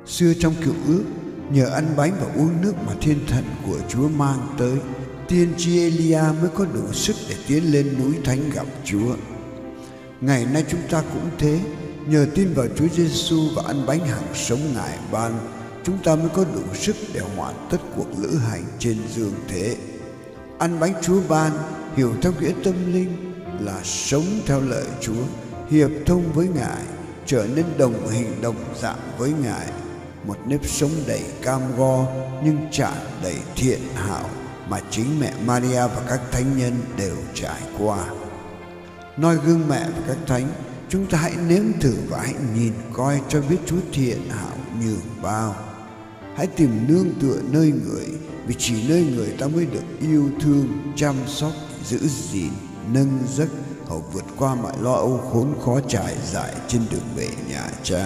Xưa trong Cựu Ước, nhờ ăn bánh và uống nước mà thiên thần của Chúa mang tới, tiên tri Elia mới có đủ sức để tiến lên núi thánh gặp Chúa. Ngày nay chúng ta cũng thế, nhờ tin vào Chúa Giêsu và ăn bánh hằng sống Ngài ban, chúng ta mới có đủ sức để hoàn tất cuộc lữ hành trên dương thế. Ăn bánh Chúa ban, hiểu theo nghĩa tâm linh, là sống theo lời Chúa, hiệp thông với Ngài, trở nên đồng hình đồng dạng với Ngài, một nếp sống đầy cam go nhưng tràn đầy thiện hảo mà chính mẹ Maria và các thánh nhân đều trải qua. Noi gương mẹ và các thánh, chúng ta hãy nếm thử và hãy nhìn coi cho biết Chúa thiện hảo nhường bao. Hãy tìm nương tựa nơi người, vì chỉ nơi người ta mới được yêu thương, chăm sóc, giữ gìn, nâng giấc, hầu vượt qua mọi lo âu khốn khó trải dài trên đường về nhà Cha.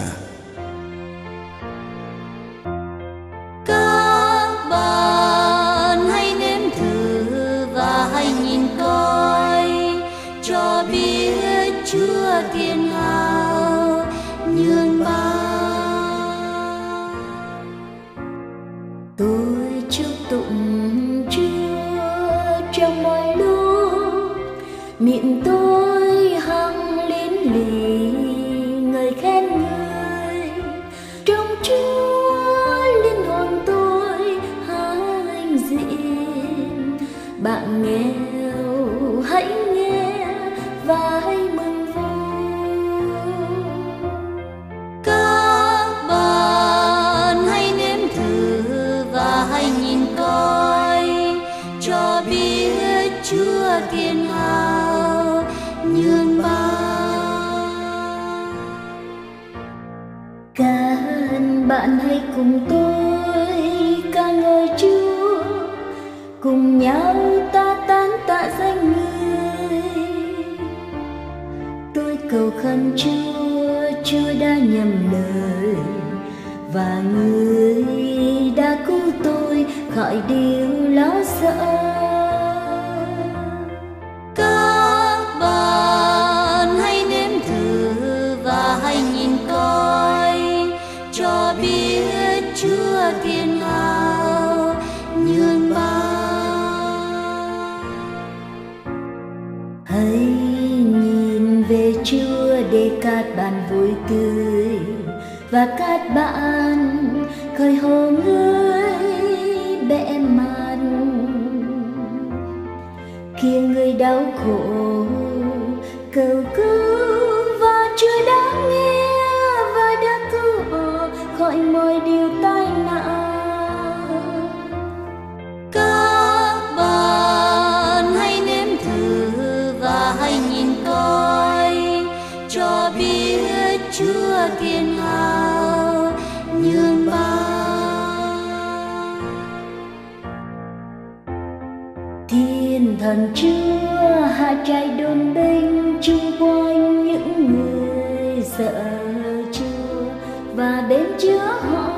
Các bạn hãy nếm thử và hãy nhìn coi cho biết Chúa thiên hảo nhường bao. Tôi chúc tụng Chúa trong mọi lúc, miệng tôi hằng liên lỉ ngợi khen người. Trong Chúa linh hồn tôi hãnh diện. Bạn nghèo hãy nghe và hãy mừng vui. Các bạn hãy nếm thử và hãy nhìn coi cho biết Chúa thiên hảo nhường bao. Các bạn hãy cùng tôi ca ngợi Chúa, cùng nhau ta tán tạ danh người. Tôi cầu khẩn Chúa, Chúa đã nhầm lời và người đã cứu tôi khỏi điều lo sợ. Các bạn hãy nếm thử và hãy nhìn coi cho biết Chúa thiên hảo nhường bao. Hãy nhìn về Chúa để các bạn vui tươi và các bạn khơi hồ người bẽ mặt. Kia người đau khổ cầu cứu và Chúa đã nghe và đã cứu họ khỏi mọi điều tai nạn. Các bạn hãy nếm thử và hãy nhìn coi cho biết Chúa thiên hảo nhường bao. Thiên thần Chúa hạ trại đồn binh chung quanh những người sợ Chúa và đến chữa họ.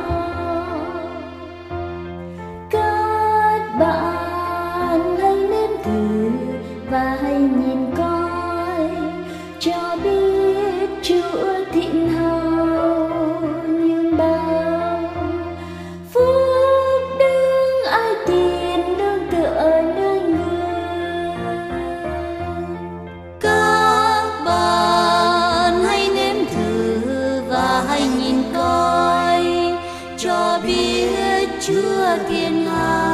Các bạn hãy nếm thử và hãy nhìn coi cho biết Chúa thiện hảo nhường bao. Phúc đừng ai tìm nương tựa nơi người. Các bạn hãy nếm thử và hãy nhìn coi cho biết Chúa thiên hảo